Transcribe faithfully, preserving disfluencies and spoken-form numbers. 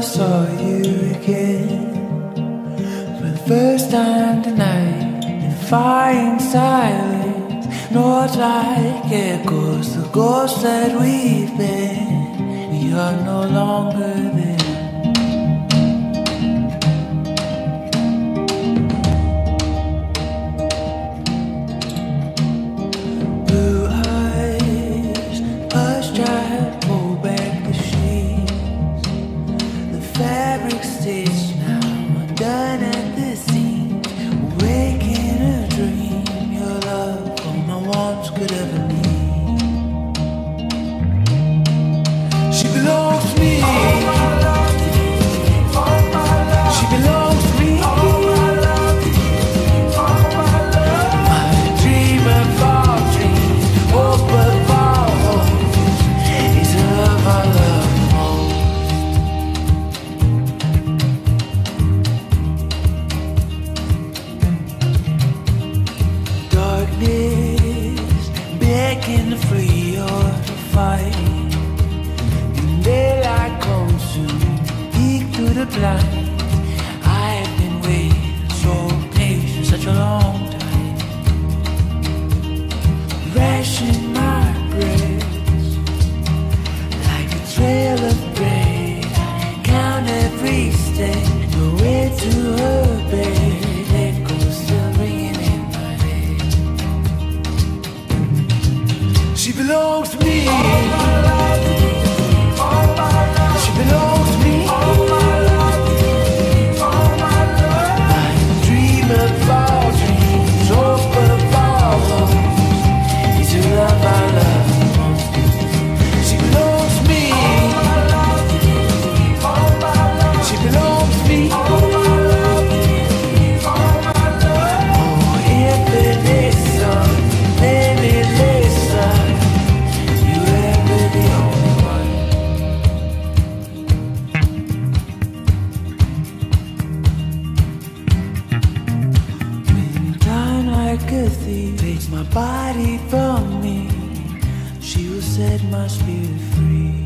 saw you again for the first time tonight, defying silence, not like echoes, the ghosts that we've been. We are no longer there. Begging to free or to fight, and daylight comes soon, peek through the blinds. I have been waiting so patient such a long time, ration my breath like a trail of bread. I count every step, no way to her bed. Echoes still ringing in my head. She belongs to me. All my life, all my life. She belongs to me. All my life, all my life. I dream of all dreams, hope of all hopes. It's your love I love most. She belongs to me. All my life, all my life. She belongs to me. All my life, all my life. Oh, infinite sun, limitless sun. Like a thief takes my body from me, she will set my spirit free.